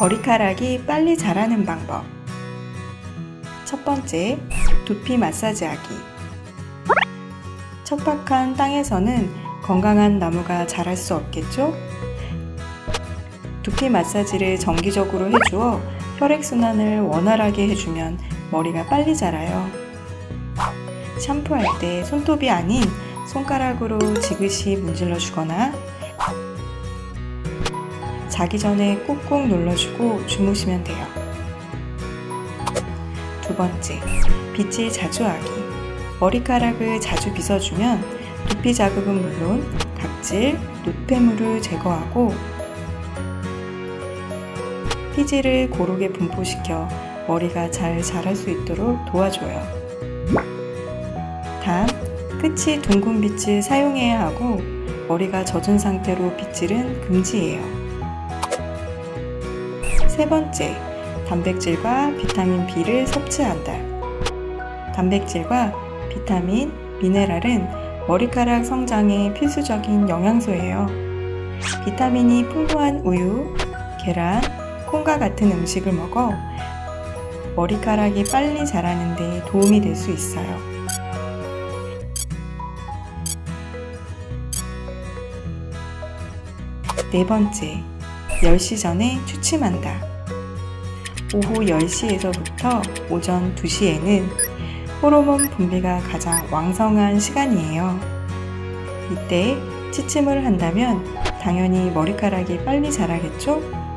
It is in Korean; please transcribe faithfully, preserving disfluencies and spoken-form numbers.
머리카락이 빨리 자라는 방법. 첫 번째, 두피 마사지하기. 척박한 땅에서는 건강한 나무가 자랄 수 없겠죠? 두피 마사지를 정기적으로 해주어 혈액순환을 원활하게 해주면 머리가 빨리 자라요. 샴푸할 때 손톱이 아닌 손가락으로 지그시 문질러 주거나 자기 전에 꾹꾹 눌러주고 주무시면 돼요. 두 번째, 빗질 자주 하기. 머리카락을 자주 빗어주면 두피 자극은 물론 각질, 노폐물을 제거하고 피지를 고르게 분포시켜 머리가 잘 자랄 수 있도록 도와줘요. 단, 끝이 둥근 빗질 사용해야 하고 머리가 젖은 상태로 빗질은 금지예요. 세 번째, 단백질과 비타민 B를 섭취한다. 단백질과 비타민, 미네랄은 머리카락 성장에 필수적인 영양소예요. 비타민이 풍부한 우유, 계란, 콩과 같은 음식을 먹어 머리카락이 빨리 자라는 데 도움이 될 수 있어요. 네 번째, 열 시 전에 취침한다. 오후 열 시에서부터 오전 두 시에는 호르몬 분비가 가장 왕성한 시간이에요. 이때 취침을 한다면 당연히 머리카락이 빨리 자라겠죠?